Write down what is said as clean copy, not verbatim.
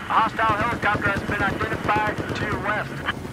hostile helicopter has been identified to your west.